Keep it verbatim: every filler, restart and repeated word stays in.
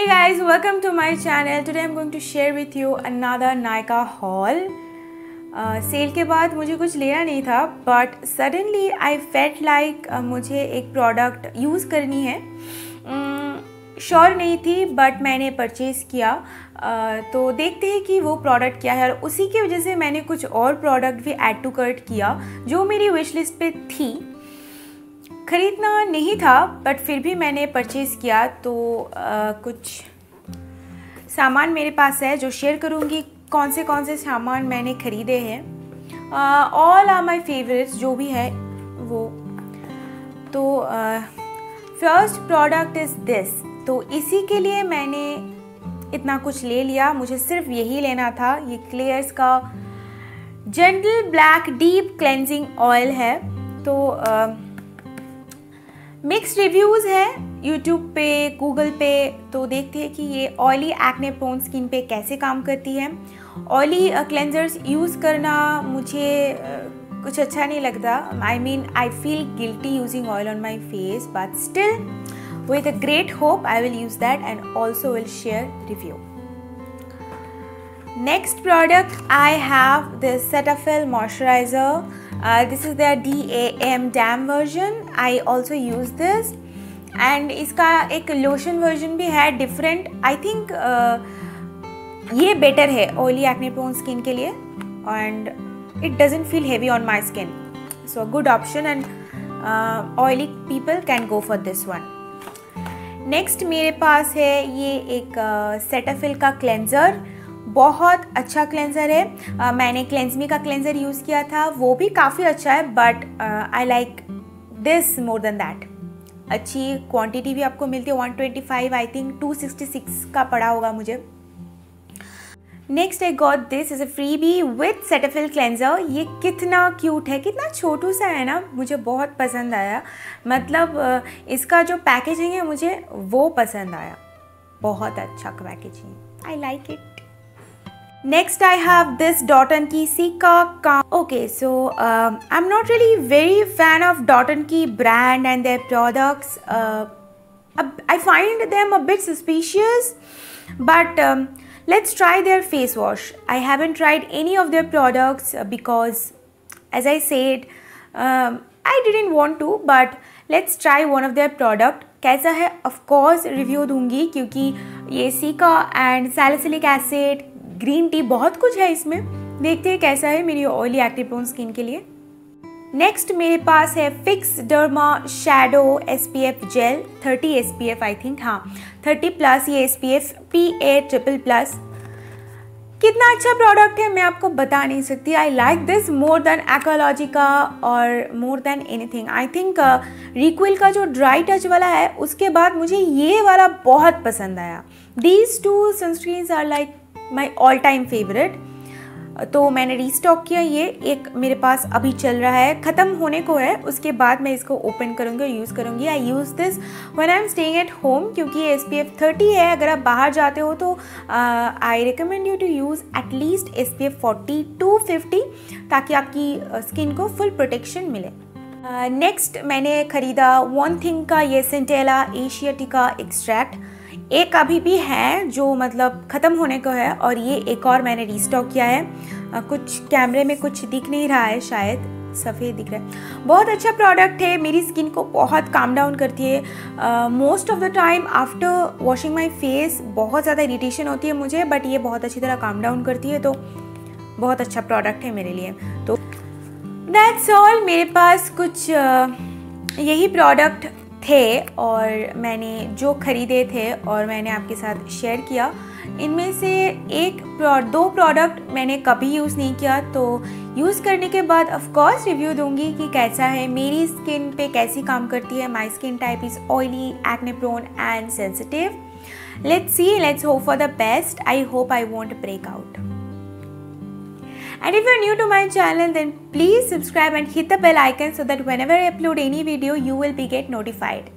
Hey guys, welcome to my channel. Today I'm going to share with you another Nykaa haul. Sale uh, के बाद मुझे कुछ लेना नहीं था, but suddenly I felt like मुझे एक प्रोडक्ट यूज़ करनी है. श्योर um, नहीं थी बट मैंने परचेज़ किया. uh, तो देखते हैं कि वो प्रोडक्ट क्या है, और उसी की वजह से मैंने कुछ और प्रोडक्ट भी ऐड टू कार्ट किया जो मेरी विश लिस्ट पे थी. ख़रीदना नहीं था बट फिर भी मैंने परचेज़ किया. तो आ, कुछ सामान मेरे पास है जो शेयर करूँगी. कौन से कौन से सामान मैंने ख़रीदे हैं. ऑल आर माय फेवरेट्स जो भी है वो. तो फर्स्ट प्रोडक्ट इज़ दिस. तो इसी के लिए मैंने इतना कुछ ले लिया. मुझे सिर्फ यही लेना था. ये क्लेयर्स का gentle black deep cleansing oil है. तो आ, मिक्स रिव्यूज़ है यूट्यूब पे, गूगल पे. तो देखते हैं कि ये ऑयली एक्ने प्रोन स्किन पे कैसे काम करती है. ऑयली क्लेंजर्स यूज़ करना मुझे uh, कुछ अच्छा नहीं लगता. I mean I feel guilty using oil on my face, but still with a great hope I will use that and also will share review. Next product I have this Cetaphil moisturizer. Uh, this is their D A M Dam version. I also use this. And इसका एक lotion version भी है different. I think uh, ये better है oily acne prone skin के लिए, and it doesn't feel heavy on my skin. So a good option, and uh, oily people can go for this one. Next मेरे पास है ये एक uh, Cetaphil का cleanser. बहुत अच्छा क्लेंज़र है. uh, मैंने क्लेंज़मी का क्लेंज़र यूज़ किया था, वो भी काफ़ी अच्छा है, but I like this more than that. अच्छी क्वांटिटी भी आपको मिलती है. One twenty five I think two sixty six का पड़ा होगा मुझे. Next I got this is a freebie with Cetaphil cleanser. ये कितना क्यूट है, कितना छोटू सा है ना. मुझे बहुत पसंद आया. मतलब uh, इसका जो पैकेजिंग है मुझे वो पसंद आया. बहुत अच्छा packaging. I like it. Next I have this Dot and Key Cica Calm. Okay, so um, I'm not really very fan of Dot and Key brand and their products. Uh, I find them a bit suspicious, but um, let's try their face wash. I haven't tried any of their products because, as I said, um, I didn't want to, but let's try one of their product. कैसा है of course review दूंगी, क्योंकि ये Cica and salicylic acid, green tea, बहुत कुछ है इसमें. देखते हैं कैसा है मेरी ऑयली एक्ने प्रोन स्किन के लिए. नेक्स्ट मेरे पास है Fixderma shadow S P F gel. Thirty S P F I think, हाँ थर्टी प्लस ये S P F P A triple plus. कितना अच्छा प्रोडक्ट है मैं आपको बता नहीं सकती. I like this more than Aqualogica और more than anything. I think Reequil का जो ड्राई टच वाला है उसके बाद मुझे ये वाला बहुत पसंद आया. These two sunscreens are like my all time favourite. तो मैंने रीस्टॉक किया. ये एक मेरे पास अभी चल रहा है, ख़त्म होने को है. उसके बाद मैं इसको ओपन करूँगी और यूज़ करूँगी. I use this when I am staying at home, क्योंकि ये एस पी एफ थर्टी है. अगर आप बाहर जाते हो तो I recommend you to use at least S P F forty to fifty, ताकि आपकी स्किन को फुल प्रोटेक्शन मिले. नेक्स्ट uh, मैंने ख़रीदा वन थिंग का ये सेंटेला एशियाटिका एक्सट्रैक्ट. एक अभी भी है जो मतलब ख़त्म होने को है, और ये एक और मैंने रीस्टॉक किया है. आ, कुछ कैमरे में कुछ दिख नहीं रहा है, शायद सफ़ेद दिख रहा है. बहुत अच्छा प्रोडक्ट है. मेरी स्किन को बहुत काम डाउन करती है. Most of the time after washing my face बहुत ज़्यादा इरिटेशन होती है मुझे, बट ये बहुत अच्छी तरह काम डाउन करती है. तो बहुत अच्छा प्रोडक्ट है मेरे लिए. तो दैट्स ऑल. मेरे पास कुछ आ, यही प्रोडक्ट थे, और मैंने जो ख़रीदे थे और मैंने आपके साथ शेयर किया. इनमें से एक दो प्रोडक्ट मैंने कभी यूज़ नहीं किया, तो यूज़ करने के बाद ऑफ कोर्स रिव्यू दूंगी कि कैसा है, मेरी स्किन पे कैसी काम करती है. My skin type is oily, acne prone and sensitive. Let's see, let's hope for the best. I hope I won't break out. And if you're new to my channel, then please subscribe and hit the bell icon so that whenever I upload any video, you will be get notified.